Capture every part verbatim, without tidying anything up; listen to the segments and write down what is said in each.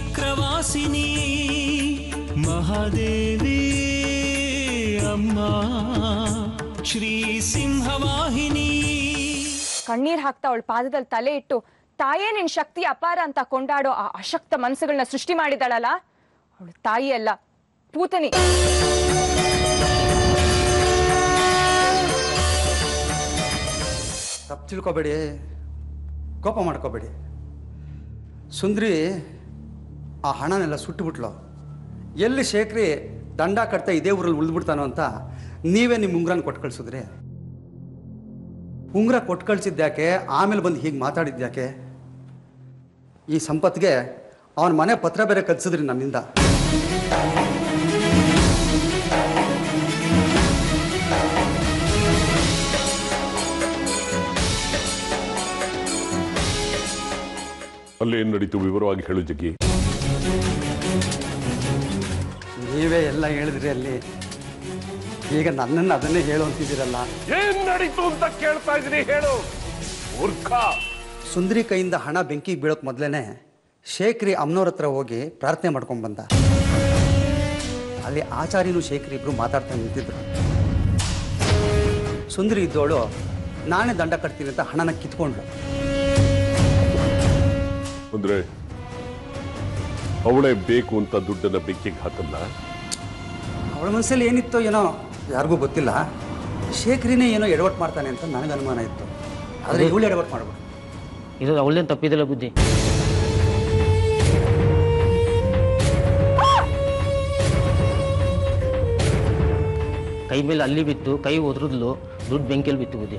ಚಕ್ರವಾಸಿನಿ ಮಹಾದೇವಿ ಅಮ್ಮ ಶ್ರೀ ಸಿಂಹವಾಹಿನಿ. ಕಣ್ಣೀರ್ ಹಾಕ್ತಾ ಅವಳ ಪಾದದಲ್ಲಿ ತಲೆ ಇಟ್ಟು ತಾಯೇ ನಿನ್ ಶಕ್ತಿ ಅಪಾರ ಅಂತ ಕೊಂಡಾಡೋ ಆ ಅಶಕ್ತ ಮನಸ್ಸುಗಳನ್ನ ಸೃಷ್ಟಿ ಮಾಡಿದಾಳಲ್ಲ, ಅವಳು ತಾಯಿ ಅಲ್ಲ, ಪೂತನಿ. ತಪ್ಪು ತಿಳ್ಕೊಬೇಡಿ, ಕೋಪ ಮಾಡ್ಕೋಬೇಡಿ. ಸುಂದ್ರಿ ಆ ಹಣನೆಲ್ಲ ಸುಟ್ಟುಬಿಟ್ಲು. ಎಲ್ಲಿ ಶೇಖರಿ ದಂಡ ಕಟ್ತಾ ಇದೇ ಊರಲ್ಲಿ ಉಳಿದ್ಬಿಡ್ತಾನೋ ಅಂತ ನೀವೇ ನಿಮ್ಮ ಉಂಗ್ರನ ಕೊಟ್ಟು ಕಳಿಸಿದ್ರಿ. ಉಂಗ್ರ ಕೊಟ್ಟು ಕಳಿಸಿದ್ಯಾಕೆ, ಆಮೇಲೆ ಬಂದು ಹೀಗೆ ಮಾತಾಡಿದ್ಯಾಕೆ? ಈ ಸಂಪತ್ತಿಗೆ ಅವನ ಮನೆ ಪತ್ರ ಬೇರೆ ಕಲಿಸಿದ್ರಿ ನನ್ನಿಂದ. ಅಲ್ಲಿ ಏನು ನಡೀತು ವಿವರವಾಗಿ ಹೇಳು ಜಗ್ಗಿ. ನೀವೇ ಎಲ್ಲ ಹೇಳಿದ್ರಿ ಅಲ್ಲಿ, ಈಗ ನನ್ನನ್ನು ಅದನ್ನೇ ಹೇಳು ಅಂತಿದ್ದೀರಲ್ಲ. ಏನ್ ನಡೀತು ಅಂತ ಕೇಳ್ತಾ ಇದ್ದೀನಿ, ಹೇಳು ಮೂರ್ಖ. ಸುಂದರಿ ಕೈಯಿಂದ ಹಣ ಬೆಂಕಿಗೆ ಬೀಳೋಕ್ ಮೊದಲೇನೆ ಶೇಖರಿ ಅಮ್ಮನವ್ರ ಹತ್ರ ಹೋಗಿ ಪ್ರಾರ್ಥನೆ ಮಾಡ್ಕೊಂಡು ಬಂದ. ಅಲ್ಲಿ ಆಚಾರ್ಯನು ಶೇಖರಿ ಇಬ್ರು ಮಾತಾಡ್ತಾ ನಿಂತಿದ್ರು. ಸುಂದರಿ ಇದ್ದೋಳು ನಾನೇ ದಂಡ ಕಟ್ತೀನಿ ಅಂತ ಹಣನ ಕಿತ್ಕೊಂಡ್ಳು. ಅಂದ್ರೆ ಅವಳೇ ಬೇಕು ಅಂತ ದುಡ್ಡನ್ನ ಬೆಂಕಿಗೆ ಹಾಕಲ್ಲ. ಅವಳ ಮನಸ್ಸಲ್ಲಿ ಏನಿತ್ತೋ ಏನೋ ಯಾರಿಗೂ ಗೊತ್ತಿಲ್ಲ. ಶೇಖರಿನೇ ಏನೋ ಎಡವಟ್ಟು ಮಾಡ್ತಾನೆ ಅಂತ ನನಗೆ ಅನುಮಾನ ಇತ್ತು. ಆದರೆ ಇವಳು ಎಡವಟ್ಟು ಮಾಡ್ಬೋದು. ಇದು ಅವಳೇನು ತಪ್ಪಿದಿಲ್ಲ ಬುದ್ಧಿ. ಕೈ ಮೇಲೆ ಅಲ್ಲಿ ಬಿತ್ತು, ಕೈ ಒದ್ರದ್ಲು, ದುಡ್ಡು ಬೆಂಕಿಯಲ್ಲಿ ಬಿತ್ತು ಬುದ್ಧಿ.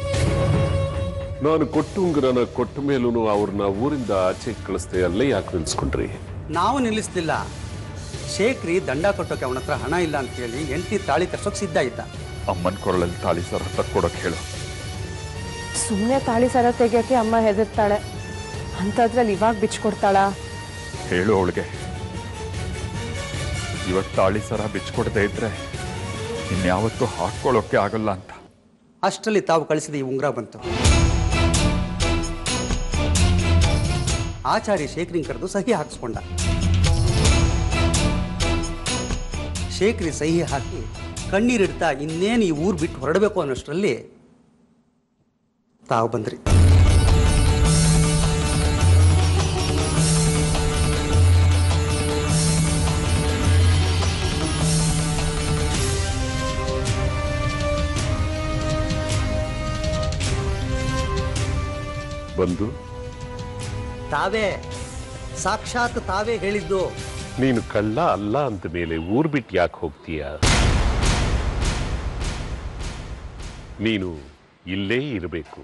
ನಾನು ಕೊಟ್ಟು ಉಂಗುರನ ಕೊಟ್ಟ ಮೇಲೂ ಅವ್ರನ್ನ ಊರಿಂದ ಆಚೆ ಕಳಿಸ್ದೆ, ಅಲ್ಲೇ ಯಾಕೆ ನಿಲ್ಸ್ಕೊಂಡ್ರಿ? ನಾವು ನಿಲ್ಲಿಸ್ತಿಲ್ಲ. ಶೇಖರಿ ದಂಡ ಕೊಟ್ಟೋಕೆ ಅವನ ಹತ್ರ ಹಣ ಇಲ್ಲ ಅಂತ ಹೇಳಿ ಎಂಟಿ ತಾಳಿ ತರ್ಸೋಕೆ ಸಿದ್ಧ ಇದ್ದ. ಅಮ್ಮನ ಕೊರಳಲ್ಲಿ ತಾಳಿ ಸರ ತಕ್ಕೊಡಕ್ಕೆ ಹೇಳು. ಸುಮ್ಮನೆ ತಾಳಿ ಸರ ತೆಗಿಯೋಕೆ ಅಮ್ಮ ಹೆದರ್ತಾಳೆ, ಅಂಥದ್ರಲ್ಲಿ ಇವಾಗ ಬಿಚ್ಕೊಡ್ತಾಳ? ಹೇಳು ಅವಳಿಗೆ, ಇವತ್ತು ತಾಳಿ ಸರ ಬಿಚ್ಕೊಡದೆ ಇದ್ರೆ ಇನ್ಯಾವತ್ತೂ ಹಾಕೊಳ್ಳೋಕೆ ಆಗಲ್ಲ ಅಂತ. ಅಷ್ಟರಲ್ಲಿ ತಾವು ಕಳಿಸಿದ ಈ ಉಂಗುರ ಬಂತು. ಆಚಾರ್ಯ ಶೇಖರಿನ್ ಕರೆದು ಸಹಿ ಹಾಕಿಸ್ಕೊಂಡ. ಶೇಖರಿ ಸಹಿ ಹಾಕಿ ಕಣ್ಣೀರಿಡ್ತಾ ಇನ್ನೇನು ಈ ಊರು ಬಿಟ್ಟು ಹೊರಡಬೇಕು ಅನ್ನೋಷ್ಟರಲ್ಲಿ ತಾವು ಬಂದ್ರಿ. ಬಂದು ತಾವೇ ಸಾಕ್ಷಾತ್ ತಾವೇ ಹೇಳಿದ್ದು. ನೀನು ಕಳ್ಳ ಅಲ್ಲ ಅಂತ ಮೇಲೆ ಊರ್ ಬಿಟ್ಟು ಯಾಕೆ ಹೋಗ್ತೀಯ? ನೀನು ಇಲ್ಲೇ ಇರಬೇಕು.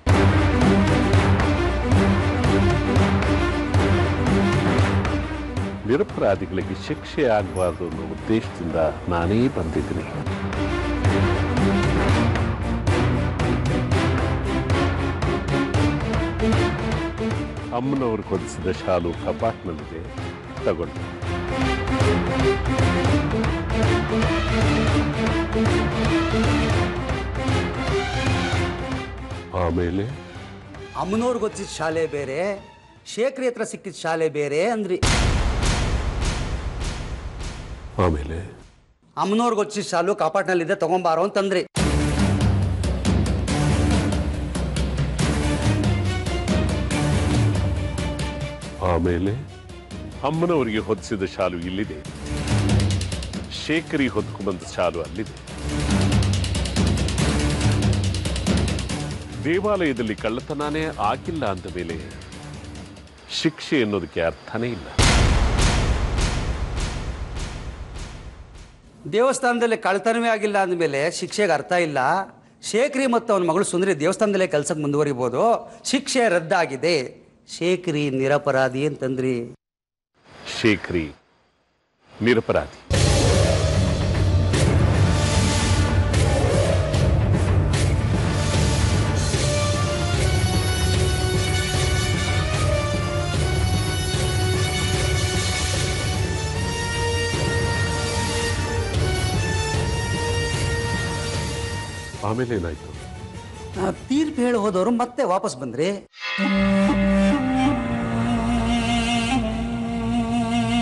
ನಿರಪರಾಧಿಗಳಿಗೆ ಶಿಕ್ಷೆ ಆಗಬಾರ್ದು ಅನ್ನೋ ಉದ್ದೇಶದಿಂದ ನಾನೇ ಬಂದಿದ್ದೀನಿ. ಅಮ್ಮನವರು ಕೊಡಿಸಿದ ಶಾಲು ಕಪಾಟ್ನಲ್ಲಿದೆ, ತಗೊಂಡು. ಆಮೇಲೆ ಅಮ್ಮನವ್ರು ಗೊತ್ತಿದ್ದ ಶಾಲೆ ಬೇರೆ, ಶೇಖರಿ ಹತ್ರ ಸಿಕ್ಕಿದ ಶಾಲೆ ಬೇರೆ ಅಂದ್ರಿ. ಆಮೇಲೆ ಅಮ್ಮನವ್ರು ಗೊತ್ತಿದ್ದ ಶಾಲು ಕಪಾಟ್ನಲ್ಲಿದೆ, ತಗೊಂಬಾರೋ ಅಂತಂದ್ರಿ. ಆಮೇಲೆ ಅಮ್ಮನವರಿಗೆ ಹೊದಿಸಿದ ಶಾಲು ಇಲ್ಲಿದೆ, ಶೇಖರಿ ಹೊದ್ಕೊಂಬಂದ ಶಾಲು ಅಲ್ಲಿದೆ. ದೇವಾಲಯದಲ್ಲಿ ಕಳ್ಳತನಾನೇ ಆಗಿಲ್ಲ ಅಂದ ಮೇಲೆ ಶಿಕ್ಷೆ ಅನ್ನೋದಕ್ಕೆ ಅರ್ಥನೇ ಇಲ್ಲ. ದೇವಸ್ಥಾನದಲ್ಲಿ ಕಳ್ತನವೇ ಆಗಿಲ್ಲ ಅಂದಮೇಲೆ ಶಿಕ್ಷೆಗೆ ಅರ್ಥ ಇಲ್ಲ. ಶೇಖರಿ ಮತ್ತು ಅವನ ಮಗಳು ಸುಂದರಿ ದೇವಸ್ಥಾನದಲ್ಲೇ ಕೆಲಸಕ್ಕೆ ಮುಂದುವರಿಬೋದು, ಶಿಕ್ಷೆ ರದ್ದಾಗಿದೆ. ಶೇಖರಿ ನಿರಪರಾಧಿ ಅಂತಂದ್ರಿ. ಶೇಖರಿ ನಿರಪರಾಧಿ. ಆಮೇಲೆ ಏನಾಯ್ತು? ತೀರ್ಪು ಹೇಳಿ ಹೋದವರು ಮತ್ತೆ ವಾಪಸ್ ಬಂದ್ರಿ.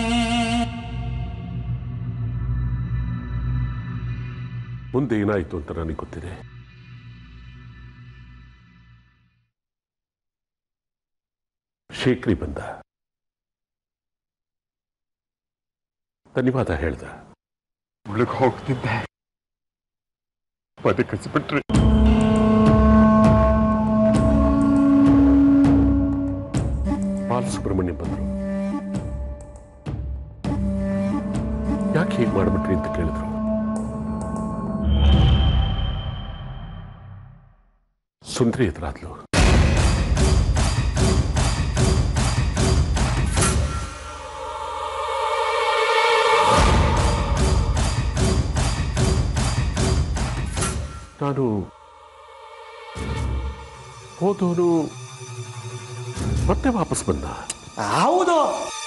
ಮುಂದೆ ಏನಾಯಿತು ಅಂತ ನನಗೆ ಗೊತ್ತಿದೆ. ಶೇಖರಿ ಬಂದ, ಧನ್ಯವಾದ ಹೇಳ್ದ. ಒಳಗೆ ಹೋಗ್ತಿದ್ದೆ, ಬದುಕಿಸ್ಬಿಟ್ರಿ. ಬಾಲಸುಬ್ರಹ್ಮಣ್ಯ ಬಂದರು. ಯಾಕೆ ಹೀಗೆ ಮಾಡ್ಬಿಟ್ರಿ ಅಂತ ಕೇಳಿದ್ರು. ಸುಂದ್ರಿ ಎದುರಾದ್ಲು. ನಾನು ಹೋದವನು ಮತ್ತೆ ವಾಪಸ್ ಬಂದ. ಹೌದು,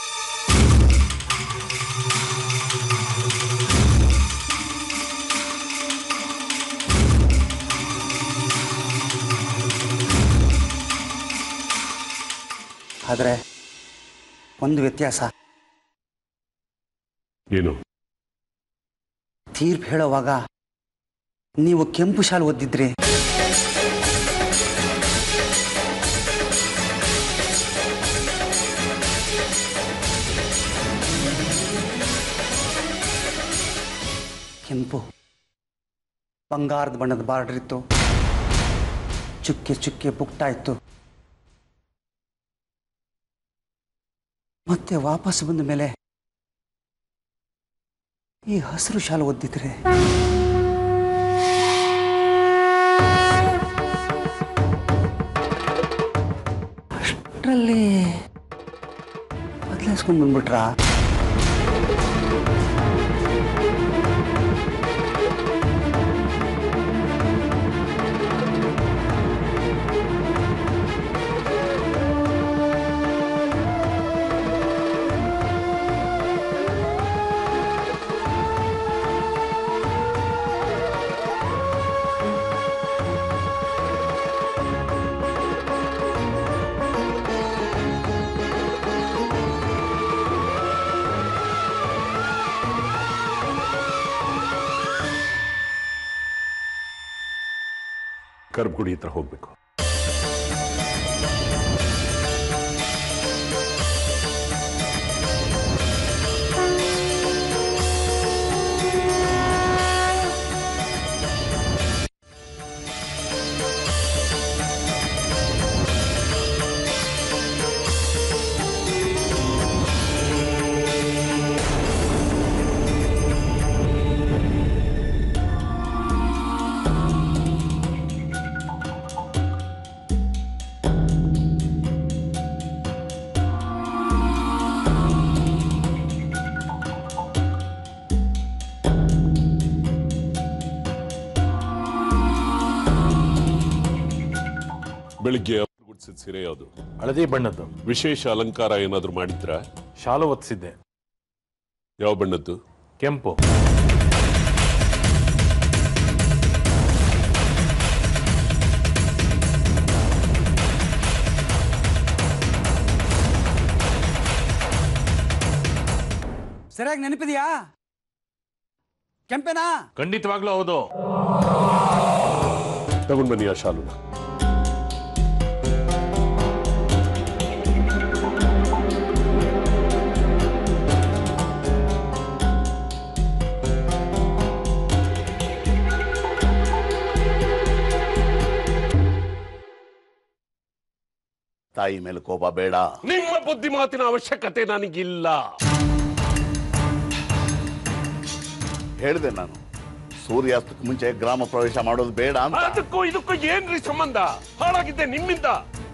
ಆದರೆ ಒಂದು ವ್ಯತ್ಯಾಸ. ಏನು? ತೀರ್ಪು ಹೇಳುವಾಗ ನೀವು ಕೆಂಪು ಶಾಲು ಓದಿದ್ರಿ. ಕೆಂಪು ಬಂಗಾರದ ಬಣ್ಣದ ಬಾರ್ಡರ್ ಇತ್ತು, ಚುಕ್ಕೆ ಚುಕ್ಕೆ ಪುಕ್ಟ ಇತ್ತು. ಮತ್ತೆ ವಾಪಸ್ ಬಂದ ಮೇಲೆ ಈ ಹಸಿರು ಶಾಲು ಒದ್ದಿದ್ರೆ ಅಷ್ಟರಲ್ಲಿ ಬದಲಾಯಿಸ್ಕೊಂಡು ಬಂದ್ಬಿಟ್ರಾ? ಗರ್ಭಗುಡಿ ಹತ್ರ ಹೋಗ್ಬೇಕು. ಬೆಳಿಗ್ಗೆ ಗುಡಿಸಿದ ಸೀರೆ ಯಾವುದು? ಹಳದಿ ಬಣ್ಣದ್ದು. ವಿಶೇಷ ಅಲಂಕಾರ ಏನಾದ್ರು ಮಾಡಿದ್ರ? ಶಾಲು ಒತ್ತಿಸಿದ್ದೆ. ಯಾವ ಬಣ್ಣದ್ದು? ಕೆಂಪು. ಸರಿಯಾಗಿ ನೆನಪಿದೆಯಾ? ಕೆಂಪೇನಾ? ಖಂಡಿತವಾಗ್ಲೂ ಹೌದು. ತಗೊಂಡ್ ಬನ್ನಿ ಆ ಶಾಲುನ. ತಾಯಿ ಮೇಲೆ ಕೋಪ ಬೇಡ. ನಿಮ್ಮ ಬುದ್ಧಿಮಾತಿನ ಅವಶ್ಯಕತೆ ನನಗಿಲ್ಲ. ಹೇಳಿದೆ ನಾನು, ಸೂರ್ಯಾಸ್ತಕ್ಕೆ ಮುಂಚೆ ಗ್ರಾಮ ಪ್ರವೇಶ ಮಾಡೋದು ಬೇಡ ಅಂತ. ಅದಕ್ಕೂ ಇದಕ್ಕೂ ಏನ್ರಿ ಸಂಬಂಧ? ಹಾಳಾಗಿದ್ದೆ ನಿಮ್ಮಿಂದ.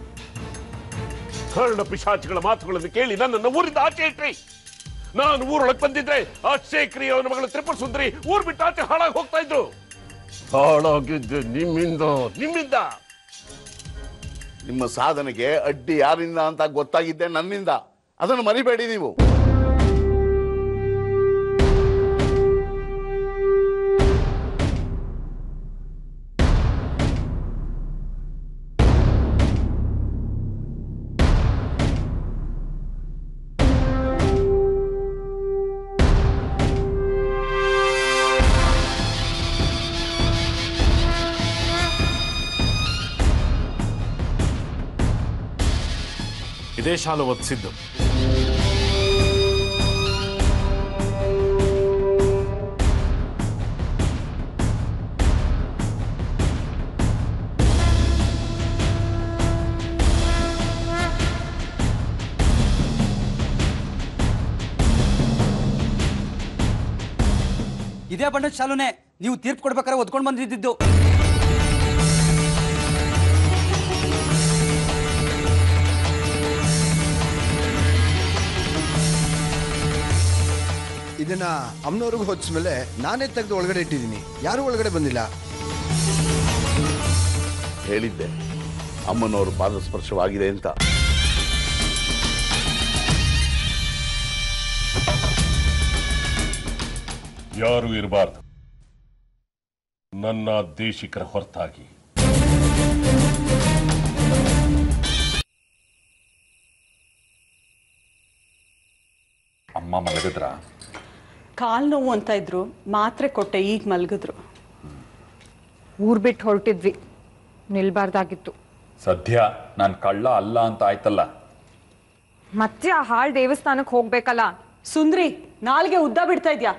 ಕರ್ಣ ಪಿಶಾಚಿಗಳ ಮಾತುಗಳನ್ನು ಕೇಳಿ ನನ್ನನ್ನು ಊರಿಂದ ಆಚೆ ಇಟ್ರಿ. ನಾನು ಊರೊಳಗೆ ಬಂದಿದ್ರೆ ಆ ಶೇಖರಿ ಅವನ ಮಗಳು ತ್ರಿಪುರ ಸುಂದರಿ ಊರ್ ಬಿಟ್ಟು ಆಚೆ ಹಾಳಾಗಿ ಹೋಗ್ತಾ ಇದ್ರು. ಹಾಳಾಗಿದ್ದೆ ನಿಮ್ಮಿಂದ ನಿಮ್ಮಿಂದ ನಿಮ್ಮ ಸಾಧನೆಗೆ ಅಡ್ಡಿ ಯಾರಿಂದ ಅಂತ ಗೊತ್ತಾಗಿದ್ದೆ ನನ್ನಿಂದ. ಅದನ್ನು ಮರಿಬೇಡಿ ನೀವು. ಇದೇ ಶಾಲು ಒದಿಸಿದ್ದು. ಇದೇ ಬಣ್ಣದ ಶಾಲುನೇ ನೀವು ತೀರ್ಪು ಕೊಡ್ಬೇಕಾದ್ರೆ ಒದ್ಕೊಂಡು ಬಂದಿದ್ದು. ಇದನ್ನ ಅಮ್ಮನವ್ರಿಗೆ ಹೊಚ್ಚಿದ್ಮೇಲೆ ನಾನೇ ತೆಗೆದು ಒಳಗಡೆ ಇಟ್ಟಿದ್ದೀನಿ, ಯಾರು ಒಳಗಡೆ ಬಂದಿಲ್ಲ. ಹೇಳಿದ್ದೆ ಅಮ್ಮನವರು ಪಾದ ಸ್ಪರ್ಶವಾಗಿದೆ ಅಂತ. ಯಾರು ಇರಬಾರ್ದು ನನ್ನ ದೇಶಿಕರ ಹೊರತಾಗಿ. ಅಮ್ಮ ಮಲಗಿದ್ರ? ಕಾಲ್ ನೋವು ಅಂತ ಇದ್ರು, ಮಾತ್ರೆ ಕೊಟ್ಟೆ, ಈಗ ಮಲಗಿದ್ರು. ಊರ್ ಬಿಟ್ಟು ಹೊರಟಿದ್ವಿ, ನಿಲ್ಬಾರ್ದಾಗಿತ್ತು. ಸದ್ಯ ನಾನು ಕಳ್ಳ ಅಲ್ಲ ಅಂತ ಆಯ್ತಲ್ಲ. ಮತ್ತೆ ಆ ಹಾಳ್ ದೇವಸ್ಥಾನಕ್ಕೆ ಹೋಗ್ಬೇಕಲ್ಲ. ಸುಂದ್ರಿ, ನಾಲ್ಗೆ ಉದ್ದ ಬಿಡ್ತಾ ಇದ್ಯಾ?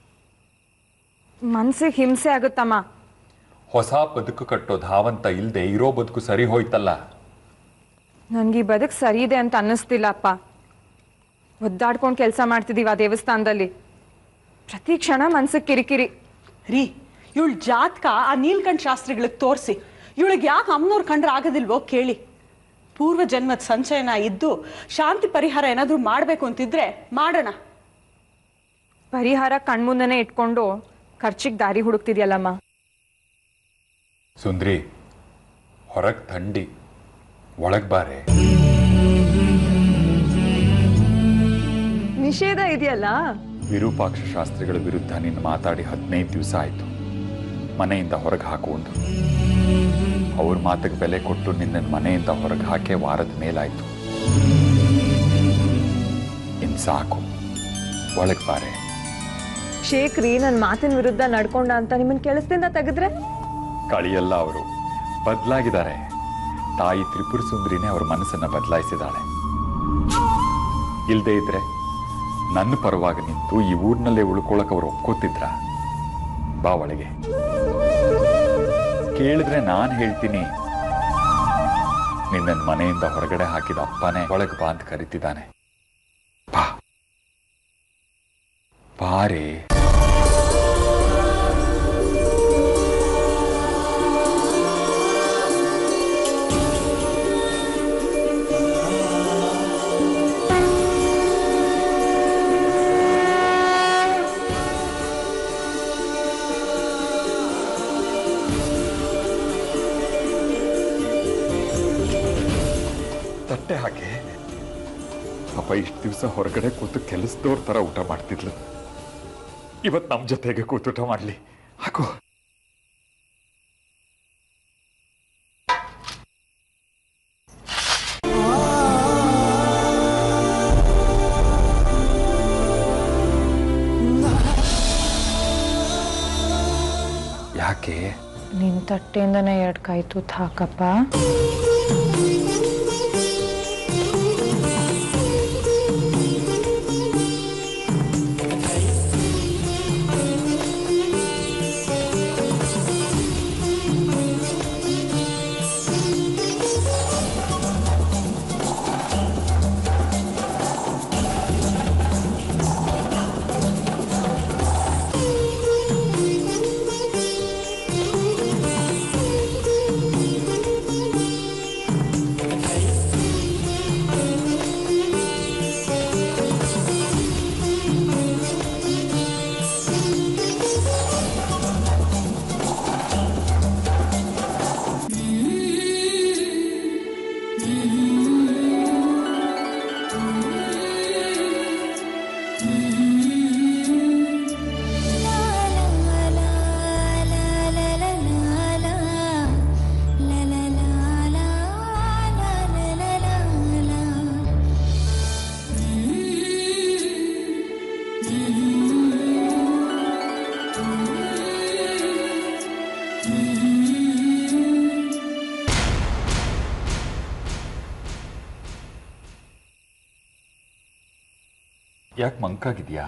ಮನ್ಸಿಗೆ ಹಿಂಸೆ ಆಗುತ್ತಮ್ಮ. ಹೊಸ ಬದುಕು ಕಟ್ಟೋ ಧಾವಂತ ಇಲ್ದೆ ಇರೋ ಬದುಕು ಸರಿ ಹೋಯ್ತಲ್ಲ. ನನ್ಗೆ ಈ ಬದುಕು ಸರಿ ಇದೆ ಅಂತ ಅನ್ನಿಸ್ತಿಲ್ಲ ಅಪ್ಪ. ಒದ್ದಾಡ್ಕೊಂಡು ಕೆಲಸ ಮಾಡ್ತಿದೀವಿ ಆ ದೇವಸ್ಥಾನದಲ್ಲಿ. ಪ್ರತಿ ಕ್ಷಣ ಮನ್ಸಿಗೆ ಕಿರಿಕಿರಿ. ರೀ, ಇವಳ ಜಾತಕ ಆ ನೀಲ್ಕಂಠ ಶಾಸ್ತ್ರಿಗಳಿಗೆ ತೋರಿಸಿ, ಇವಳಿಗೆ ಯಾಕೆ ಅಮ್ಮನವ್ರು ಕಂಡ್ರೆ ಆಗೋದಿಲ್ವೋ ಕೇಳಿ. ಪೂರ್ವ ಜನ್ಮದ ಸಂಚಯನ ಇದ್ದು ಶಾಂತಿ ಪರಿಹಾರ ಏನಾದರೂ ಮಾಡಬೇಕು ಅಂತಿದ್ರೆ ಮಾಡೋಣ. ಪರಿಹಾರ ಕಣ್ಮುಂದನೆ ಇಟ್ಕೊಂಡು ಖರ್ಚಿಗೆ ದಾರಿ ಹುಡುಕ್ತಿದ್ಯಲ್ಲಮ್ಮ. ಸುಂದ್ರಿ, ಹೊರಗ್ ಥಂಡಿ, ಒಳಗ್ ಬಾರೆ. ನಿಷೇಧ ಇದೆಯಲ್ಲ. ವಿರೂಪಾಕ್ಷ ಶಾಸ್ತ್ರಿಗಳ ವಿರುದ್ಧ ನಿನ್ನ ಮಾತಾಡಿ ಹದಿನೈದು ದಿವಸ ಆಯ್ತು. ಮನೆಯಿಂದ ಹೊರಗೆ ಹಾಕುವಂದು. ಅವ್ರ ಮಾತಿಗೆ ಬೆಲೆ ಕೊಟ್ಟು ನಿನ್ನ ಮನೆಯಿಂದ ಹೊರಗೆ ಹಾಕಿ ವಾರದ ಮೇಲಾಯ್ತು. ಇನ್ ಸಾಕು, ಒಳಗ್ ಬಾರೆ. ಶೇಖ್ರಿ ನನ್ನ ಮಾತಿನ ವಿರುದ್ಧ ನಡ್ಕೊಂಡ ಅಂತ ನಿಮ್ಮನ್ನ ಕೆಲಸದಿಂದ ತೆಗೆದ್ರೆ? ಕಳಿಯಲ್ಲ, ಅವರು ಬದಲಾಗಿದ್ದಾರೆ. ತಾಯಿ ತ್ರಿಪುರ ಸುಂದರಿನೇ ಅವ್ರ ಮನಸ್ಸನ್ನ ಬದಲಾಯಿಸಿದಾಳೆ. ಇಲ್ದೇ ಇದ್ರೆ ನನ್ನ ಪರವಾಗಿ ನಿಂತು ಈ ಊರಿನಲ್ಲೇ ಉಳ್ಕೊಳಕ್ ಅವ್ರು ಒಪ್ಕೋತಿದ್ರ? ಬಾ ಒಳಗೆ. ಕೇಳಿದ್ರೆ ನಾನು ಹೇಳ್ತೀನಿ, ನಿನ್ನ ಮನೆಯಿಂದ ಹೊರಗಡೆ ಹಾಕಿದ ಅಪ್ಪನೇ ಒಳಗೆ ಬಾ ಅಂತ ಕರಿತಿದ್ದಾನೆ. ಬಾ ಬಾರೇ. ತಟ್ಟೆ ಹಾಕಿ. ಅಪ್ಪ ಇಷ್ಟು ದಿವಸ ಹೊರಗಡೆ ಕೂತು ಕೆಲಸದವ್ರ ತರ ಊಟ ಮಾಡ್ತಿದ್ಲು. ಇವತ್ತು ನಮ್ಮ ಜೊತೆಗೆ ಕೂತೂಟ ಮಾಡ್ಲಿ. ಹಾಕು. ಯಾಕೆ? ನಿನ್ ತಟ್ಟೆಯಿಂದನೇ ಎರಡು ಕಾಯಿ ತೂತ್ ಹಾಕಪ್ಪ. ಯಾಕೆ ಮಂಕಾಗಿದ್ಯಾ?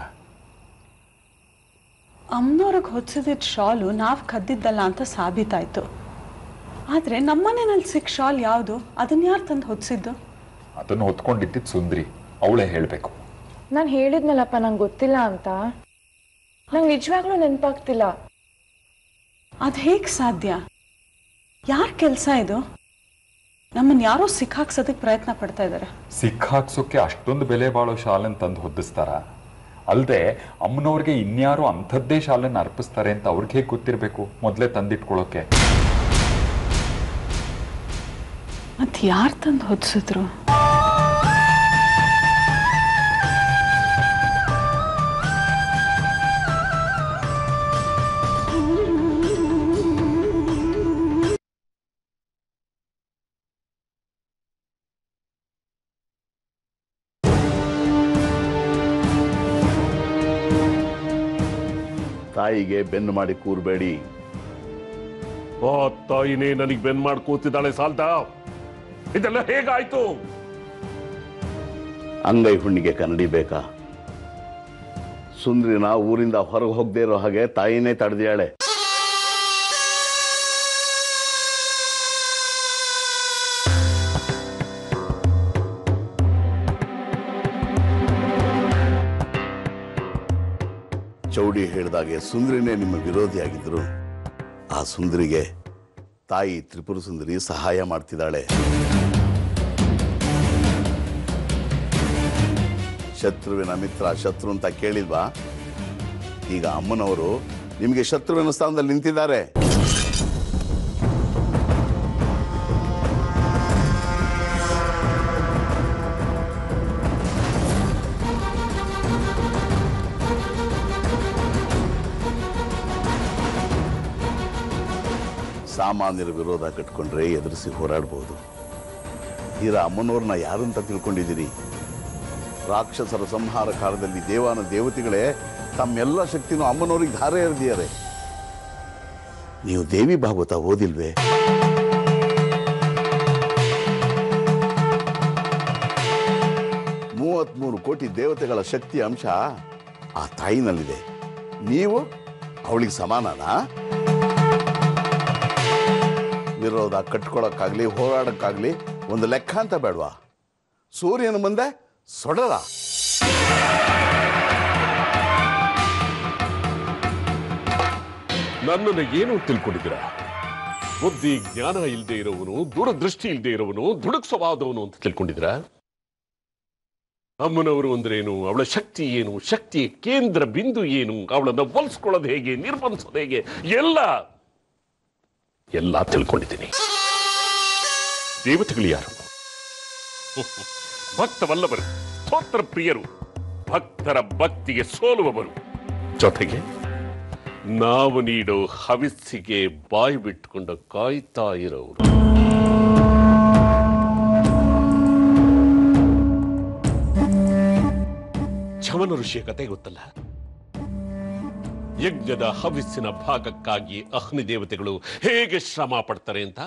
ಅಮ್ಮನವ್ರಿಗೆ ಹೊಚ್ಚಿದಿದ್ದ ಶಾಲು ನಾವು ಕದ್ದಿದ್ದಲ್ಲ ಅಂತ ಸಾಬೀತಾಯ್ತು. ಆದ್ರೆ ನಮ್ಮನೆಯಲ್ಲಿ ಸಿಕ್ಕ ಶಾಲ್ ಯಾವುದು? ಅದನ್ನ ಯಾರು ತಂದು ಹೊಚ್ಚಿದ್ದು? ಅದನ್ನು ಹೊತ್ಕೊಂಡಿದ್ದಿದ್ದು ಸುಂದ್ರಿ, ಅವಳೇ ಹೇಳಬೇಕು. ನಾನು ಹೇಳಿದ್ನಲ್ಲಪ್ಪ ನಂಗೆ ಗೊತ್ತಿಲ್ಲ ಅಂತ. ನಂಗೆ ನಿಜವಾಗ್ಲೂ ನೆನಪಾಗ್ತಿಲ್ಲ. ಅದು ಹೇಗೆ ಸಾಧ್ಯ? ಯಾರ ಕೆಲಸ ಇದು? ನಮ್ಮನ್ನು ಯಾರೋ ಸಿಕ್ಕಾಕ್ಸೋದಕ್ಕೆ ಪ್ರಯತ್ನ ಪಡ್ತಾ ಇದ್ದಾರೆ. ಸಿಕ್ಕಾಕ್ಸೋಕೆ ಅಷ್ಟೊಂದು ಬೆಲೆ ಬಾಳೋ ಶಾಲನ್ನು ತಂದು ಹೊದಿಸ್ತಾರ? ಅಲ್ಲದೆ ಅಮ್ಮನವ್ರಿಗೆ ಇನ್ಯಾರೋ ಅಂಥದ್ದೇ ಶಾಲನ್ನು ಅರ್ಪಿಸ್ತಾರೆ ಅಂತ ಅವ್ರಿಗೆ ಹೇಗೆ ಗೊತ್ತಿರಬೇಕು ಮೊದಲೇ ತಂದಿಟ್ಕೊಳ್ಳೋಕೆ? ಮತ್ತೆ ಯಾರು ತಂದು ಹೊದಿಸಿದ್ರು? ತಾಯಿಗೆ ಬೆನ್ನು ಮಾಡಿ ಕೂರ್ಬೇಡಿ. ಆ ತಾಯಿನೇ ನನಗೆ ಬೆನ್ನು ಮಾಡಿ ಕೂತಿದ್ದಾಳೆ ಸಾಲ್ದ. ಇದೆಲ್ಲ ಹೇಗಾಯ್ತು? ಅಂಗೈ ಹುಣ್ಣಿಗೆ ಕನ್ನಡಿ ಬೇಕಾ? ಸುಂದ್ರಿನ ಊರಿಂದ ಹೊರಗೆ ಹೋಗದೆ ಇರೋ ಹಾಗೆ ತಾಯಿನೇ ತಡೆದಿಯಾಳೆ. ಚೌಡಿ ಹೇಳಿದಾಗೆ ಸುಂದ್ರಿನೇ ನಿಮ್ಮ ವಿರೋಧಿಯಾಗಿದ್ರು. ಆ ಸುಂದರಿಗೆ ತಾಯಿ ತ್ರಿಪುರ ಸುಂದರಿ ಸಹಾಯ ಮಾಡ್ತಿದ್ದಾಳೆ. ಶತ್ರುವಿನ ಮಿತ್ರ ಶತ್ರು ಅಂತ ಕೇಳಿಲ್ವಾ? ಈಗ ಅಮ್ಮನವರು ನಿಮಗೆ ಶತ್ರುವಿನ ಸ್ಥಾನದಲ್ಲಿ ನಿಂತಿದ್ದಾರೆ. ಸಾಮಾನ್ಯರ ವಿರೋಧ ಕಟ್ಕೊಂಡ್ರೆ ಎದುರಿಸಿ ಹೋರಾಡಬಹುದು. ತೀರ ಅಮ್ಮನವ್ರನ್ನ ಯಾರು ಅಂತ ತಿಳ್ಕೊಂಡಿದ್ದೀರಿ? ರಾಕ್ಷಸರ ಸಂಹಾರ ಕಾಲದಲ್ಲಿ ದೇವಾನ ದೇವತೆಗಳೇ ತಮ್ಮೆಲ್ಲ ಶಕ್ತಿನೂ ಅಮ್ಮನವ್ರಿಗೆ ಧಾರೆ ಎರೆದಿದ್ದಾರೆ. ನೀವು ದೇವಿ ಭಾಗವತ ಓದಿಲ್ವೇ? ಮೂವತ್ಮೂರು ಕೋಟಿ ದೇವತೆಗಳ ಶಕ್ತಿ ಅಂಶ ಆ ತಾಯಿನಲ್ಲಿದೆ. ನೀವು ಅವಳಿಗೆ ಸಮಾನನಾ? ವಿರೋಧ ಕಟ್ಕೊಳಕ್ಕಾಗ್ಲಿ ಹೋರಾಡಕ್ಕಾಗ್ಲಿ ಒಂದು ಲೆಕ್ಕ ಅಂತ ಬೇಡವಾ? ಸೂರ್ಯನ ಮುಂದೆ ಸೊಡರ. ನನ್ನನ್ನು ಏನು ತಿಳ್ಕೊಂಡಿದ್ದೀರ? ಬುದ್ಧಿ ಜ್ಞಾನ ಇಲ್ಲದೆ ಇರೋವನು, ದೂರದೃಷ್ಟಿ ಇಲ್ಲದೆ ಇರೋವನು, ದುಡುಕ್ ಸ್ವಭಾವದವನು ಅಂತ ತಿಳ್ಕೊಂಡಿದ್ರ? ಅಮ್ಮನವರು ಅಂದ್ರೇನು, ಅವಳ ಶಕ್ತಿ ಏನು, ಶಕ್ತಿಯ ಕೇಂದ್ರ ಬಿಂದು ಏನು, ಅವಳನ್ನು ಒಲಿಸ್ಕೊಳ್ಳೋದು ಹೇಗೆ, ನಿರ್ಬಂಧಿಸೋದು ಹೇಗೆ, ಎಲ್ಲ ಎಲ್ಲ ತಿಳ್ಕೊಂಡಿದ್ದೀನಿ. ದೇವತೆಗಳು ಯಾರು? ಭಕ್ತವಲ್ಲವರು, ಸ್ತೋತ್ರ ಪ್ರಿಯರು, ಭಕ್ತರ ಭಕ್ತಿಗೆ ಸೋಲುವವರು, ಜೊತೆಗೆ ನಾವು ನೀಡೋ ಹವಿಸ್ಸಿಗೆ ಬಾಯಿ ಬಿಟ್ಟುಕೊಂಡು ಕಾಯ್ತಾ ಇರೋರು. ಚಮನ ಋಷಿಯ ಕತೆ ಗೊತ್ತಲ್ಲ? ಯಜ್ಞದ ಹವಿಸ್ಸಿನ ಭಾಗಕ್ಕಾಗಿ ಅಗ್ನಿ ದೇವತೆಗಳು ಹೇಗೆ ಶ್ರಮ ಪಡ್ತಾರೆ ಅಂತ.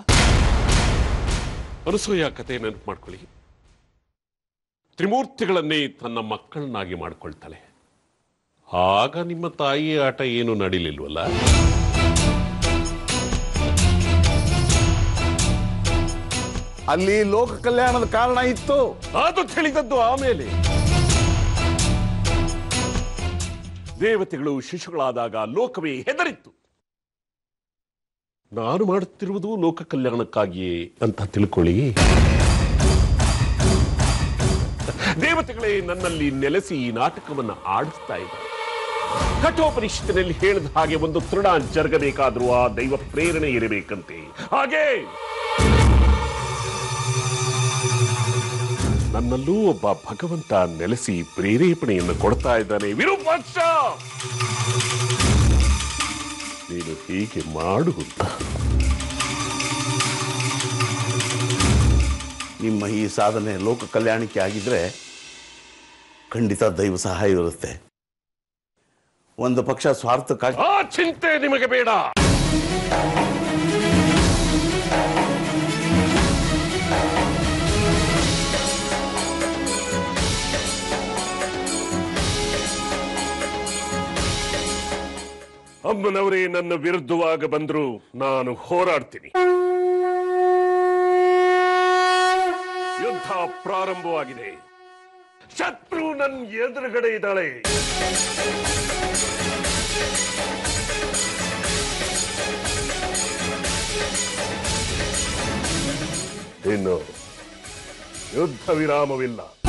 ಅನಸೂಯ ಕತೆ ನೆನಪು ಮಾಡ್ಕೊಳ್ಳಿ. ತ್ರಿಮೂರ್ತಿಗಳನ್ನೇ ತನ್ನ ಮಕ್ಕಳನ್ನಾಗಿ ಮಾಡ್ಕೊಳ್ತಾಳೆ. ಆಗ ನಿಮ್ಮ ತಾಯಿ ಆಟ ಏನು ನಡೀಲಿಲ್ವಲ್ಲ? ಅಲ್ಲಿ ಲೋಕ ಕಲ್ಯಾಣದ ಕಾರಣ ಇತ್ತು. ಅದು ತಿಳಿದದ್ದು ಆಮೇಲೆ. ದೇವತೆಗಳು ಶಿಶುಗಳಾದಾಗ ಲೋಕವೇ ಹೆದರಿತ್ತು. ನಾನು ಮಾಡುತ್ತಿರುವುದು ಲೋಕ ಕಲ್ಯಾಣಕ್ಕಾಗಿಯೇ ಅಂತ ತಿಳ್ಕೊಳ್ಳಿ. ದೇವತೆಗಳೇ ನನ್ನಲ್ಲಿ ನೆಲೆಸಿ ಈ ನಾಟಕವನ್ನು ಆಡಿಸ್ತಾ ಇದ್ದಾರೆ. ಕಠೋಪನಿಷತ್ತಿನಲ್ಲಿ ಹೇಳಿದ ಹಾಗೆ ಒಂದು ತೃಣ ಜರುಗಬೇಕಾದ್ರೂ ಆ ದೈವ ಪ್ರೇರಣೆ ಇರಬೇಕಂತೆ. ಹಾಗೆ ನನ್ನಲ್ಲೂ ಒಬ್ಬ ಭಗವಂತ ನೆಲೆಸಿ ಪ್ರೇರೇಪಣೆಯನ್ನು ಕೊಡ್ತಾ ಇದ್ದಾನೆ. ವಿರೂಪಾಕ್ಷ, ನೀನು ಹೀಗೆ ಮಾಡು ಅಂತ. ನಿಮ್ಮ ಈ ಸಾಧನೆ ಲೋಕ ಕಲ್ಯಾಣಕ್ಕೆ ಆಗಿದ್ರೆ ಖಂಡಿತ ದೈವ ಸಹಾಯ ಇರುತ್ತೆ. ಒಂದು ಪಕ್ಷ ಸ್ವಾರ್ಥಕ್ಕಾಗಿ ಆ ಚಿಂತೆ ನಿಮಗೆ ಬೇಡ. ಅಮ್ಮನವರೇ ನನ್ನ ವಿರುದ್ಧವಾಗಿ ಬಂದ್ರು ನಾನು ಹೋರಾಡ್ತೀನಿ. ಯುದ್ಧ ಪ್ರಾರಂಭವಾಗಿದೆ. ಶತ್ರು ನನ್ನ ಎದುರುಗಡೆ ಇದ್ದಾಳೆ. ಇನ್ನು ಯುದ್ಧ ವಿರಾಮವಿಲ್ಲ.